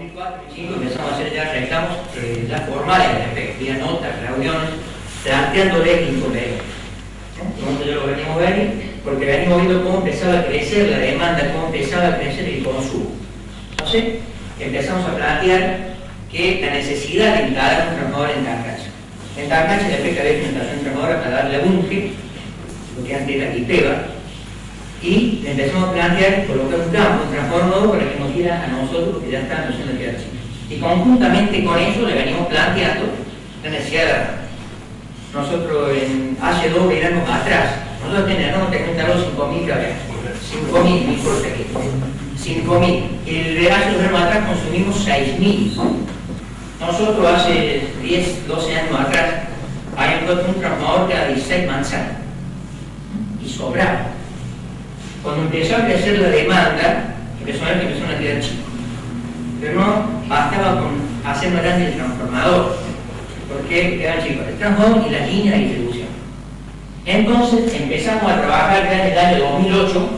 2004 y 2005 empezamos a hacer ya reclamos ya formales al respecto, vía notas, reuniones, planteándoles inconvenientes. Entonces yo lo venimos a ver porque venimos viendo cómo empezaba a crecer la demanda, cómo empezaba a crecer el consumo. Entonces empezamos a plantear que la necesidad de instalar un transformador en Tancacha. En Tancacha después que había hecho una estación transformadora para darle unge, lo que antes era Quipeva, y empezamos a plantear colocar un campo, un transformador para que nos diera a nosotros lo que ya está en la tierra chica. Y conjuntamente con eso le venimos planteando la necesidad de la. Nosotros hace 2 veranos atrás, nosotros teníamos que instalado 5.000 cabezas, 5.000, no importa qué, 5.000. Y hace 2 veranos atrás consumimos 6.000. Nosotros hace 10, 12 años atrás habíamos puesto un transformador que era 16 manzanas y sobraba. Cuando empezó a crecer la demanda, empezó a quedar chico. Pero no bastaba con hacer más grande el transformador, porque quedan chicos el transformador y las líneas de distribución. Entonces empezamos a trabajar ya en el año 2008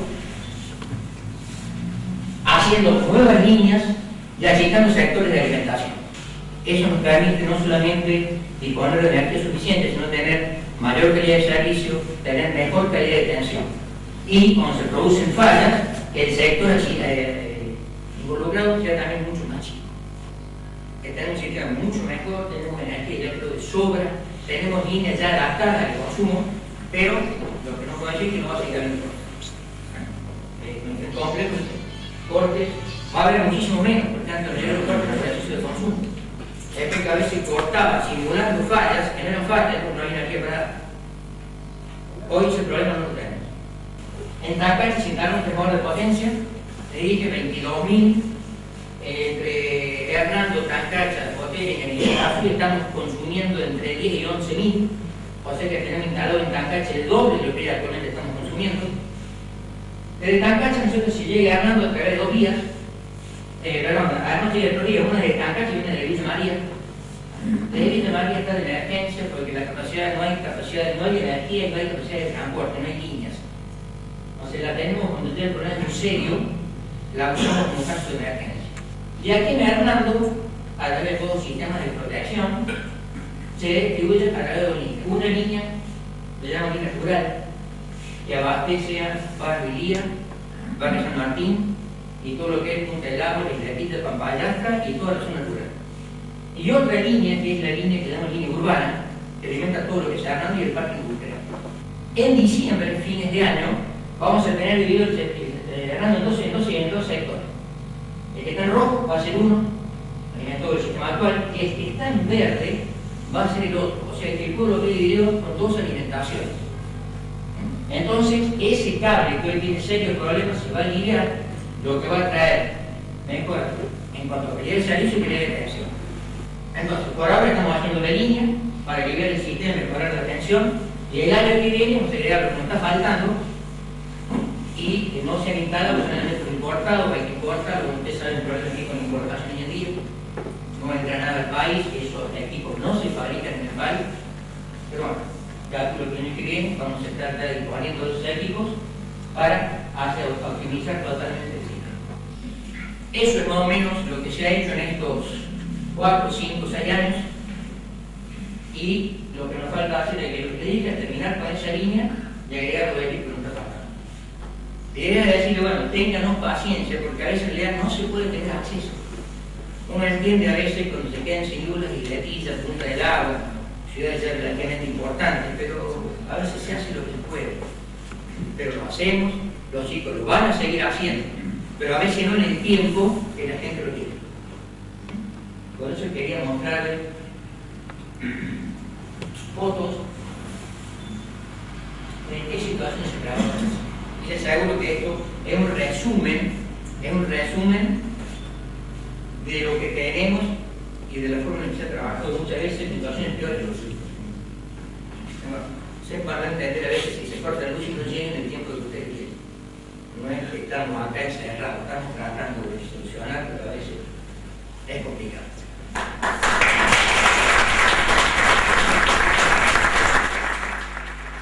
haciendo nuevas líneas y achicando sectores de alimentación. Eso nos permite no solamente disponer de energía suficiente, sino tener mayor calidad de servicio, tener mejor calidad de atención. Y cuando se producen fallas, el sector involucrado sea también mucho más chico. Tenemos un sistema mucho mejor, tenemos energía eléctrica de sobra, tenemos líneas ya adaptadas al consumo, pero lo que no puedo decir es que no va a seguir habiendo complejos cortes, va a haber muchísimo menos, por tanto, no llega el corte en el ejercicio de consumo. Es que a veces cortaba simulando fallas, que no eran fallas, porque no hay energía para dar. Hoy ese problema no lo tenemos. En Tancacha se instalaron un transformador de potencia, le dije 22.000, entre Hernando, Tancacha, Botello y Azul estamos consumiendo entre 10 y 11.000, o sea que tenemos instalado en Tancacha el doble de lo que actualmente estamos consumiendo. Desde Tancacha nosotros si llega Hernando a través de 2 vías, además llega 2 vías, una de Tancacha y una de Villa María. De Villa María está de emergencia porque la capacidad no hay energía y no hay capacidad de transporte, no hay líneas. O sea, la tenemos cuando tiene el problema muy serio, la usamos como caso de emergencia. Y aquí en Hernando, a través de todos los sistemas de protección, se distribuye a través de 2 líneas. Una línea, le llaman línea rural, que abastece a Barrio Ilía, Barrio San Martín, y todo lo que es Punta del Lago, Isla Pampayasca y toda la zona rural. Y otra línea, que es la línea que llamamos línea urbana, que alimenta todo lo que es Hernando y el parque industrial. En diciembre, fines de año, vamos a tener dividido Hernando en 2 sectores. El que está en rojo va a ser uno, en todo el sistema actual, y el que está en verde va a ser el otro. O sea que el pueblo queda dividido con 2 alimentaciones. Entonces, ese cable que hoy tiene serios problemas se va a aliviar, lo que va a traer mejor en cuanto a calidad de servicio y calidad de atención. Entonces, por ahora estamos haciendo la línea para aliviar el sistema y mejorar la atención, y el año que viene vamos a agregar lo que nos está faltando y que no se han instalado solamente por importado, hay que importarlo, como ustedes saben el problema aquí con importación hoy en día, no entra nada al país, esos equipos no se fabrican en el país, pero bueno, ya lo que viene vamos a estar disponiendo de esos equipos para optimizar totalmente el sistema. Eso es más o menos lo que se ha hecho en estos 4, 5, 6 años, y lo que nos falta hacer es que lo que dije es terminar con esa línea y agregar los equipos que nos está faltando. La idea es decirle, bueno, ténganos paciencia, porque a veces en realidad no se puede tener acceso. Uno entiende a veces cuando se quedan sin luz y Letilla, Punta del Agua, ciudades ya relativamente importantes, pero a veces se hace lo que se puede. Pero lo hacemos, los chicos lo van a seguir haciendo, pero a veces no en el tiempo que la gente lo quiere. Por eso quería mostrarles fotos de qué situación se trabaja. Y les aseguro que esto es un resumen de lo que tenemos y de la forma en que se ha trabajado muchas veces en situaciones peores de los hijos. Sepan entender a veces si se corta la luz y no llega en el tiempo que ustedes quieren. No es que estamos acá encerrados, estamos tratando de solucionar, pero a veces es complicado.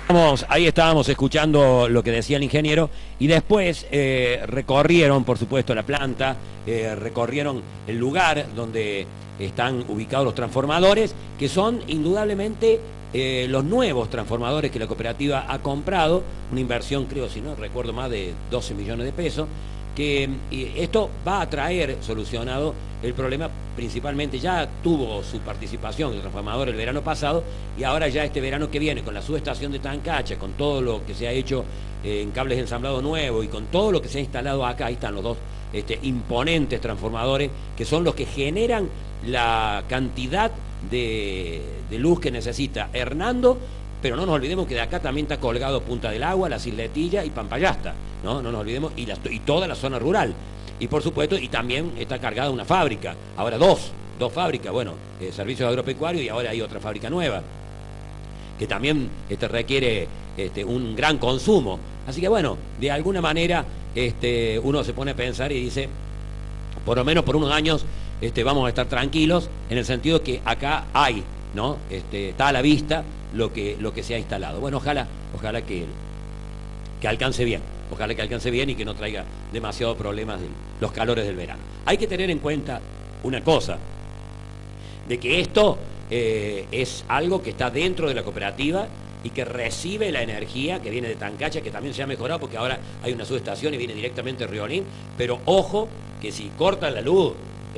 Ahí estábamos escuchando lo que decía el ingeniero y después recorrieron, por supuesto, la planta, recorrieron el lugar donde están ubicados los transformadores, que son indudablemente los nuevos transformadores que la cooperativa ha comprado, una inversión, creo, si no recuerdo, más de 12 millones de pesos, que esto va a traer solucionado el problema. Principalmente ya tuvo su participación el transformador el verano pasado y ahora ya este verano que viene con la subestación de Tancacha, con todo lo que se ha hecho en cables de ensamblado nuevo y con todo lo que se ha instalado acá, ahí están los dos imponentes transformadores que son los que generan la cantidad de luz que necesita Hernando. Pero no nos olvidemos que de acá también está colgado Punta del Agua, Las Isletillas y Pampayasta, ¿no? No nos olvidemos, y toda la zona rural. Y por supuesto, y también está cargada una fábrica, ahora dos fábricas, bueno, servicios agropecuarios, y ahora hay otra fábrica nueva, que también requiere un gran consumo. Así que bueno, de alguna manera uno se pone a pensar y dice, por lo menos por unos años vamos a estar tranquilos, en el sentido que acá hay, ¿no? Está a la vista lo que se ha instalado. Bueno, ojalá que alcance bien. Ojalá que alcance bien y que no traiga demasiados problemas de los calores del verano. Hay que tener en cuenta una cosa, de que esto es algo que está dentro de la cooperativa y que recibe la energía que viene de Tancacha, que también se ha mejorado porque ahora hay una subestación y viene directamente de Riolín. Pero ojo, que si cortan la luz,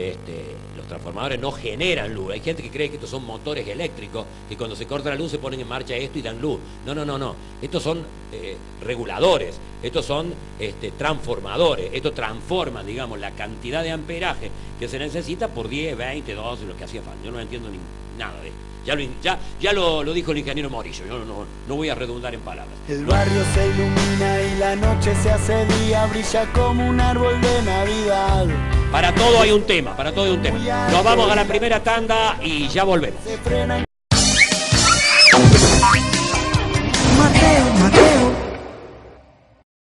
los transformadores no generan luz. Hay gente que cree que estos son motores eléctricos, que cuando se corta la luz se ponen en marcha esto y dan luz. No. Estos son reguladores, estos son transformadores. Estos transforman, digamos, la cantidad de amperaje que se necesita por 10, 20, 12, lo que hacía falta. Yo no entiendo nada de esto. Ya lo dijo el ingeniero Morillo, yo no voy a redundar en palabras. El barrio se ilumina y la noche se hace día, brilla como un árbol de Navidad. Para todo hay un tema, Nos vamos a la primera tanda y ya volvemos.